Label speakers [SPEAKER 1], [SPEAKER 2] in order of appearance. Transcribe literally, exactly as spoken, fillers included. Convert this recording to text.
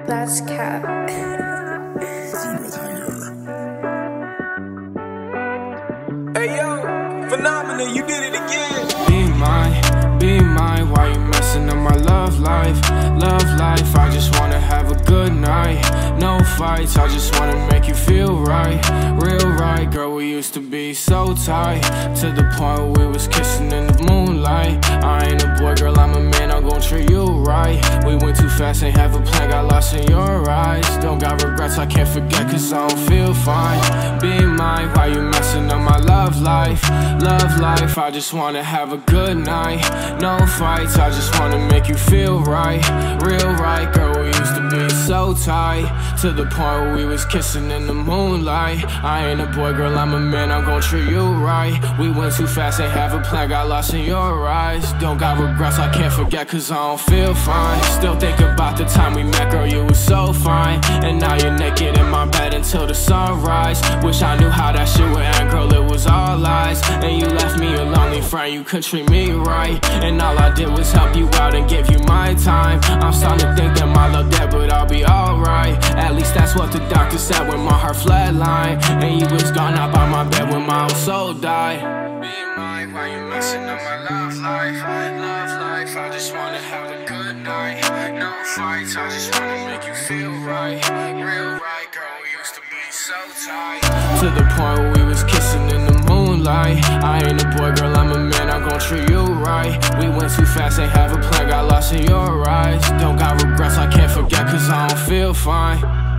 [SPEAKER 1] That's cap.
[SPEAKER 2] Hey yo, phenomenal, you did it again.
[SPEAKER 3] Be mine, be mine, why you messing up my love life? Love life, I just wanna have a good night. No fights, I just wanna make you feel right. Real right, girl, we used to be so tight, to the point where we was kissing in the moonlight. I ain't a boy, girl, I'm a man, I'm gon' treat you right. We went too fast, ain't have a plan, got lost in your eyes. Don't got regrets, I can't forget, cause I don't feel fine. Be mine, why you messing up my love life? Love life, I just wanna have a good night. No fights, I just wanna make you feel right. Real right, girl, we used to be so tight, to the point where we was kissing in the moonlight. I ain't a boy, girl, I'm a man, I'm gon' treat you right. We went too fast, ain't have a plan, got lost in your eyes. Don't got regrets, I can't forget, cause I don't feel fine. Still think about the time we met, girl, you was so fine. And now you're naked in my bed until the sunrise. Wish I knew how that shit would end, girl, it was all lies. And you left me a lonely friend, you could treat me right. And all I did was help you out and give you my time. I'm starting to think that my love dead, but I'll be alright. At least that's what the doctor said when my heart flatlined. And you was gone out by my bed when my old soul died. Be mine, why you messing up my love life? Love life, I just wanna have a good night. No fights, I just wanna make you feel right. Real right, girl, we used to be so tight, to the point where we was kissing in the moonlight. I ain't a boy, girl, I'm a man, I'm gon' treat you right. We went too fast, ain't have a plan, got lost in your eyes. Don't got regrets, I can't forget, cause I don't feel fine.